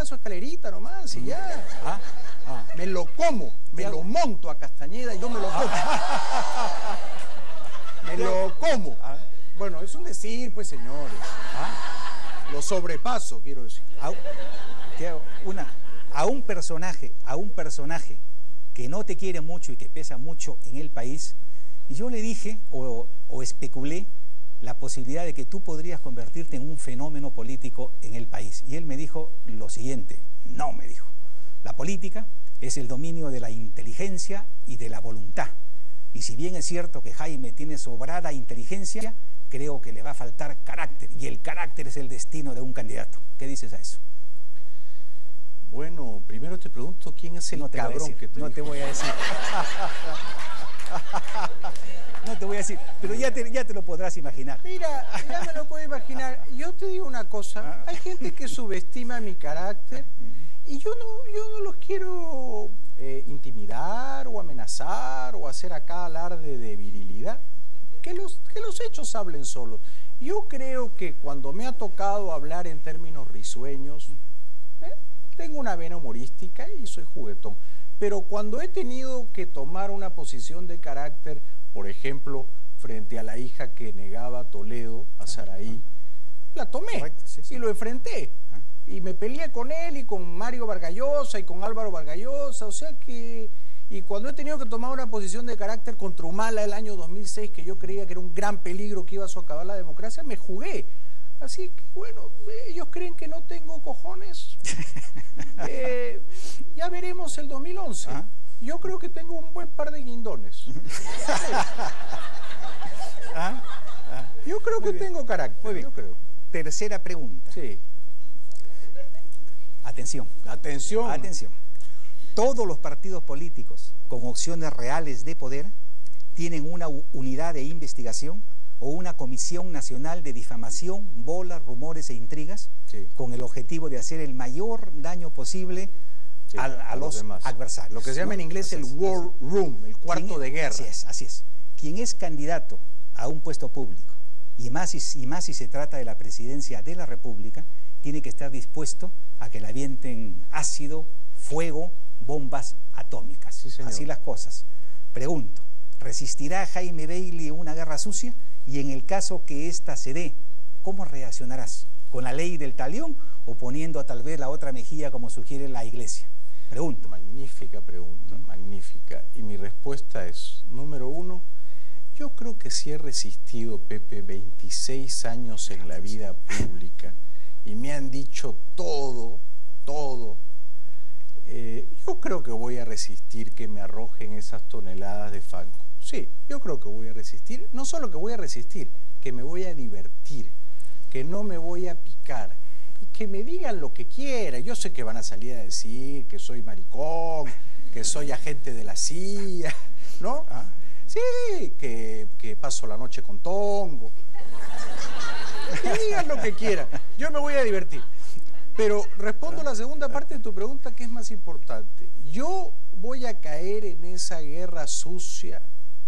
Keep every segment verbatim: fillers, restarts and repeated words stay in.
baja su escalerita nomás y ya. Ah, ah. Me lo como, me lo monto a Castañeda y yo me lo como. Me lo como. Ah. Bueno, es un decir, pues, señores. Ah. Lo sobrepaso, quiero decir. A, una, a un personaje, a un personaje que no te quiere mucho y que pesa mucho en el país, y yo le dije o, o especulé la posibilidad de que tú podrías convertirte en un fenómeno político en el país. Y él me dijo lo siguiente, no, me dijo, la política es el dominio de la inteligencia y de la voluntad. Y si bien es cierto que Jaime tiene sobrada inteligencia, creo que le va a faltar carácter, y el carácter es el destino de un candidato. ¿Qué dices a eso? Bueno, primero te pregunto quién es el no te cabrón que te No dijo. te voy a decir. No te voy a decir, pero ya te, ya te lo podrás imaginar. Mira, ya me lo puedo imaginar. Yo te digo una cosa, hay gente que subestima mi carácter y yo no, yo no los quiero eh, intimidar o amenazar o hacer acá alarde de virilidad. Que los, que los hechos hablen solos. Yo creo que cuando me ha tocado hablar en términos risueños, eh, tengo una vena humorística y soy juguetón. Pero cuando he tenido que tomar una posición de carácter, por ejemplo, frente a la hija que negaba Toledo, a Saraí, la tomé. Correcto, sí, sí. Y lo enfrenté. Ah. Y me peleé con él y con Mario Vargallosa y con Álvaro Vargallosa. O sea que... Y cuando he tenido que tomar una posición de carácter contra Humala el año dos mil seis, que yo creía que era un gran peligro que iba a socavar la democracia, me jugué. Así que, bueno, ellos creen que no tengo cojones. Eh, ya veremos el dos mil once. ¿Ah? Yo creo que tengo un buen par de guindones. ¿Ah? ¿Ah? Yo creo Muy que bien. tengo carácter. Muy bien. Yo creo. Tercera pregunta. Sí. Atención. Atención. Atención. Todos los partidos políticos con opciones reales de poder tienen una unidad de investigación o una comisión nacional de difamación, bolas, rumores e intrigas, sí, con el objetivo de hacer el mayor daño posible sí, a, a, a los, los adversarios. Lo que se llama en inglés el war room, el cuarto de guerra. Así es, así es. Quien es candidato a un puesto público, y más, y más si se trata de la presidencia de la República, tiene que estar dispuesto a que le avienten ácido, fuego, bombas atómicas. Sí, así las cosas. Pregunto, ¿resistirá Jaime Bailey una guerra sucia? Y en el caso que ésta se dé, ¿cómo reaccionarás? ¿Con la ley del talión o poniendo a tal vez la otra mejilla como sugiere la Iglesia? Pregunto. Magnífica pregunta, uh-huh. magnífica. Y mi respuesta es, número uno, yo creo que sí he resistido, Pepe, veintiséis años en la vida pública y me han dicho todo, todo. Eh, yo creo que voy a resistir que me arrojen esas toneladas de fango. Sí, yo creo que voy a resistir. No solo que voy a resistir, que me voy a divertir, que no me voy a picar y que me digan lo que quieran. Yo sé que van a salir a decir que soy maricón, que soy agente de la C I A, ¿no? Ah. Sí, que, que paso la noche con tongo. Que digan lo que quieran. Yo me voy a divertir. Pero respondo a la segunda parte de tu pregunta, que es más importante. Yo voy a caer en esa guerra sucia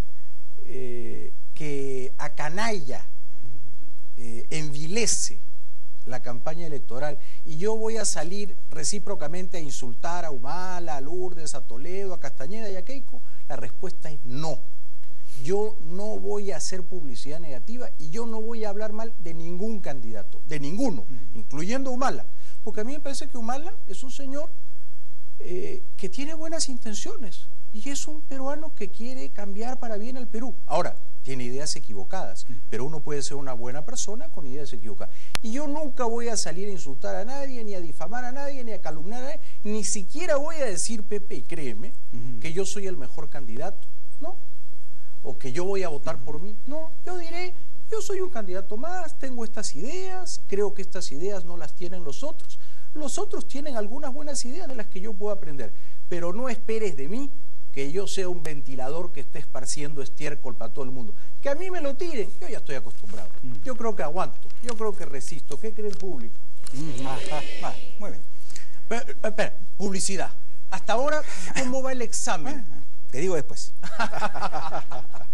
eh, que acanalla, eh, envilece la campaña electoral, y yo voy a salir recíprocamente a insultar a Humala, a Lourdes, a Toledo, a Castañeda y a Keiko. La respuesta es no. Yo no voy a hacer publicidad negativa y yo no voy a hablar mal de ningún candidato, de ninguno, mm. incluyendo Humala. Porque a mí me parece que Humala es un señor eh, que tiene buenas intenciones y es un peruano que quiere cambiar para bien al Perú. Ahora, tiene ideas equivocadas, pero uno puede ser una buena persona con ideas equivocadas. Y yo nunca voy a salir a insultar a nadie, ni a difamar a nadie, ni a calumniar a nadie, ni siquiera voy a decir, Pepe, y créeme, uh-huh. que yo soy el mejor candidato, ¿no? O que yo voy a votar uh-huh. por mí. No, yo diré, yo soy un candidato más, tengo estas ideas, creo que estas ideas no las tienen los otros. Los otros tienen algunas buenas ideas de las que yo puedo aprender, pero no esperes de mí que yo sea un ventilador que esté esparciendo estiércol para todo el mundo. Que a mí me lo tiren, yo ya estoy acostumbrado. Mm. Yo creo que aguanto, yo creo que resisto. ¿Qué cree el público? Mm. Ah, ah, ah, muy bien. Pero, espera, publicidad. Hasta ahora, ¿cómo va el examen? Te digo después.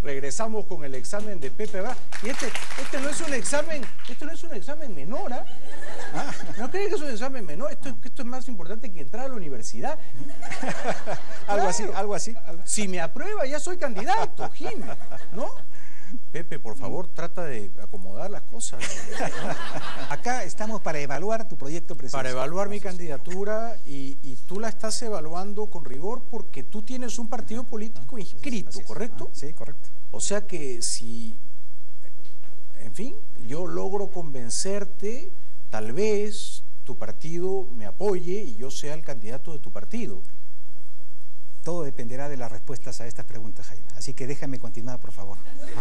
regresamos con el examen de Pepe Va. Y este, este no es un examen, esto no es un examen menor, ¿ah? ¿Ah? ¿No creen que es un examen menor? Esto, esto es más importante que entrar a la universidad. Algo Claro. así, algo así. Algo... Si me aprueba, ya soy candidato, Jimmy, ¿no? Pepe, por favor, trata de acomodar las cosas. Acá estamos para evaluar tu proyecto presidencial. Para evaluar mi candidatura y, y tú la estás evaluando con rigor porque tú tienes un partido político inscrito, ¿correcto? Sí, correcto. O sea que si, en fin, yo logro convencerte, tal vez tu partido me apoye y yo sea el candidato de tu partido. Todo dependerá de las respuestas a estas preguntas, Jaime. Así que déjame continuar, por favor.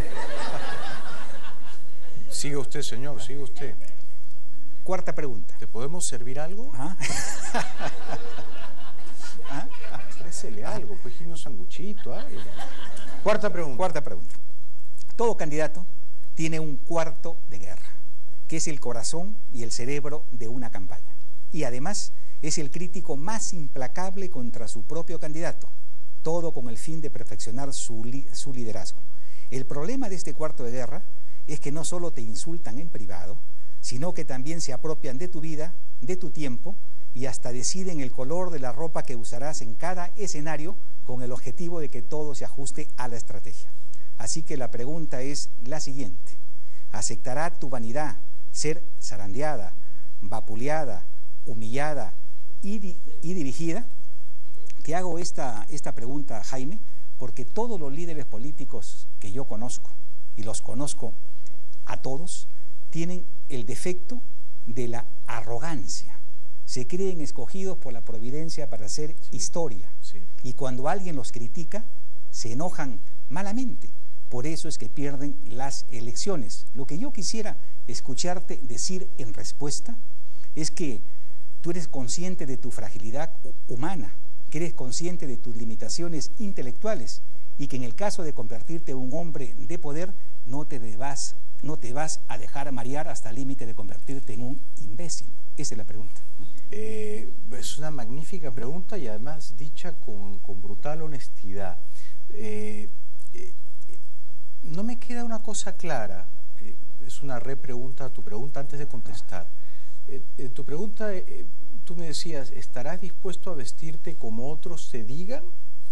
Siga usted, señor, siga usted. Cuarta pregunta. ¿Te podemos servir algo? ¿Ah? ¿Ah? Ofrécele algo, pues un sanguchito, algo. Cuarta pregunta. Cuarta pregunta. Todo candidato tiene un cuarto de guerra, que es el corazón y el cerebro de una campaña. Y además es el crítico más implacable contra su propio candidato, todo con el fin de perfeccionar su, li su liderazgo. El problema de este cuarto de guerra es que no solo te insultan en privado, sino que también se apropian de tu vida, de tu tiempo, y hasta deciden el color de la ropa que usarás en cada escenario con el objetivo de que todo se ajuste a la estrategia. Así que la pregunta es la siguiente: ¿aceptará tu vanidad ser zarandeada, vapuleada, humillada y, di y dirigida? Te hago esta, esta pregunta, Jaime, porque todos los líderes políticos que yo conozco, y los conozco a todos, tienen el defecto de la arrogancia. Se creen escogidos por la providencia para hacer sí, historia. Sí. Y cuando alguien los critica, se enojan malamente. Por eso es que pierden las elecciones. Lo que yo quisiera escucharte decir en respuesta es que tú eres consciente de tu fragilidad humana, que eres consciente de tus limitaciones intelectuales y que en el caso de convertirte en un hombre de poder, no te, debas, no te vas a dejar marear hasta el límite de convertirte en un imbécil. Esa es la pregunta. Eh, es una magnífica pregunta y además dicha con, con brutal honestidad. Eh, eh, no me queda una cosa clara, eh, es una repregunta a tu pregunta antes de contestar. Eh, eh, tu pregunta, eh, tú me decías, ¿estarás dispuesto a vestirte como otros te digan?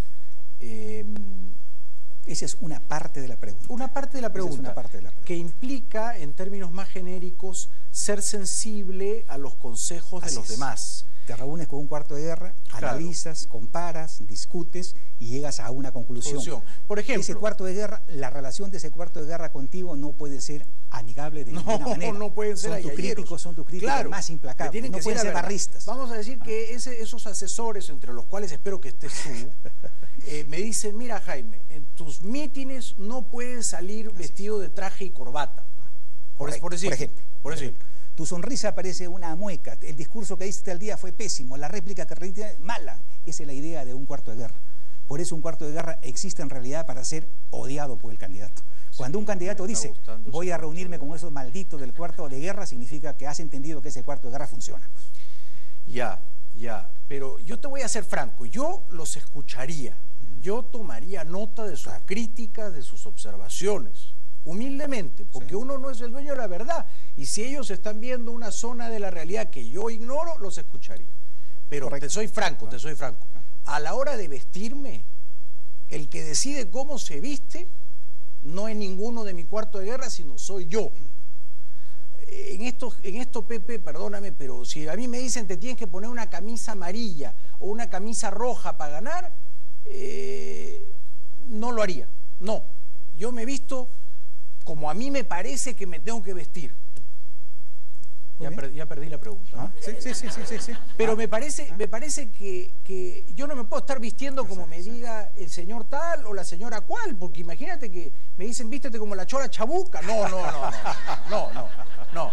Eh, Esa es una parte de la pregunta. Una parte de la pregunta, Esa es una parte de la pregunta. Que implica, en términos más genéricos, ser sensible a los consejos Así de los es. demás. Te reúnes con un cuarto de guerra, Claro. analizas, comparas, discutes y llegas a una conclusión. Conclusión. Por ejemplo, ese cuarto de guerra, la relación de ese cuarto de guerra contigo no puede ser amigable de No, ninguna manera. no pueden ser Son tus ayayeros. críticos, son tus críticos Claro, más que implacables. tienen No que pueden decir ser la verdad. barristas. Vamos a decir que ese, esos asesores, entre los cuales espero que estés tú, eh, me dicen, mira Jaime, en tus mítines no puedes salir vestido de traje y corbata. Por, Correcto, por, decir, por ejemplo. Por ejemplo. Tu sonrisa parece una mueca, el discurso que diste el día fue pésimo, la réplica que rendiste mala. Esa es la idea de un cuarto de guerra. Por eso un cuarto de guerra existe en realidad para ser odiado por el candidato. Cuando un candidato dice, voy a reunirme con esos malditos del cuarto de guerra, significa que has entendido que ese cuarto de guerra funciona. Ya, ya, pero yo te voy a ser franco, yo los escucharía, yo tomaría nota de sus críticas, de sus observaciones, humildemente, porque sí. uno no es el dueño de la verdad, y si ellos están viendo una zona de la realidad que yo ignoro, los escucharía. Pero Correcto. te soy franco, te soy franco, a la hora de vestirme, el que decide cómo se viste no es ninguno de mi cuarto de guerra, sino soy yo. En esto, en esto, Pepe, perdóname, pero si a mí me dicen te tienes que poner una camisa amarilla o una camisa roja para ganar, eh, no lo haría. No, yo me visto como a mí me parece que me tengo que vestir. Ya, per, ya perdí la pregunta. Ah, sí, sí, sí, sí, sí, sí. Pero ah, me parece, ah. me parece que, que yo no me puedo estar vistiendo como me diga el señor tal o la señora cual, porque imagínate que me dicen vístete como la chora chabuca. No, no, no, no, no, no, no.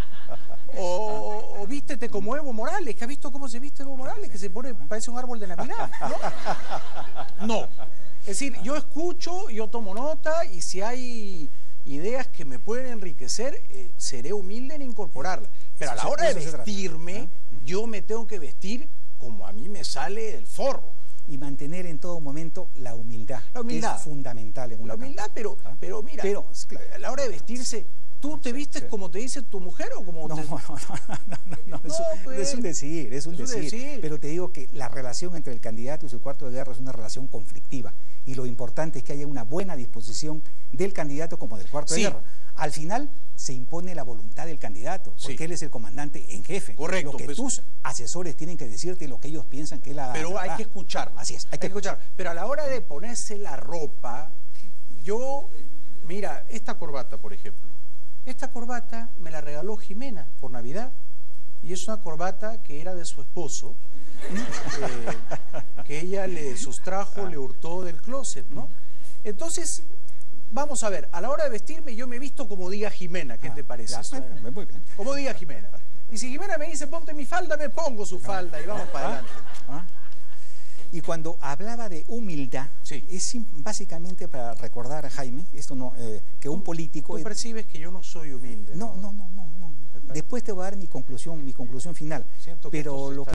O, o vístete como Evo Morales, que ha visto cómo se viste Evo Morales, que se pone, parece un árbol de Navidad, ¿no? No. Es decir, yo escucho, yo tomo nota y si hay ideas que me pueden enriquecer, eh, seré humilde en incorporarlas. Pero a la hora de vestirme, yo me tengo que vestir como a mí me sale del forro. y mantener en todo momento la humildad, La humildad. que es fundamental en una La humildad, pero, ¿Ah? pero mira, pero, claro. a la hora de vestirse, ¿tú te vistes sí. como te dice tu mujer o como No, te... no, no, no, no, no, No, eso, pues, es un decir, es un, es un decir, decir. pero te digo que la relación entre el candidato y su cuarto de guerra es una relación conflictiva, y lo importante es que haya una buena disposición del candidato como del cuarto Sí. de guerra. Al final se impone la voluntad del candidato, porque Sí. él es el comandante en jefe. Correcto, Lo que pues. tus asesores tienen que decirte lo que ellos piensan que es la... Pero hay ah, que escuchar. Así es, Hay que escuchar. Pero a la hora de ponerse la ropa, yo, mira, esta corbata, por ejemplo, esta corbata me la regaló Jimena por Navidad, y es una corbata que era de su esposo, eh, que ella le sustrajo, le hurtó del closet, ¿no? Entonces, vamos a ver, a la hora de vestirme yo me visto como diga Jimena, ¿qué Ah, te parece? ya, eso? muy muy bien. Como diga Jimena. Y si Jimena me dice ponte mi falda, me pongo su falda y vamos para Ah, adelante. ah. Y cuando hablaba de humildad, Sí. es sim- básicamente para recordar a Jaime, esto no, eh, que un político... Tú percibes que yo no soy humilde. No, no, no, no, no. Después te voy a dar mi conclusión, mi conclusión final. Siento que pero esto se lo está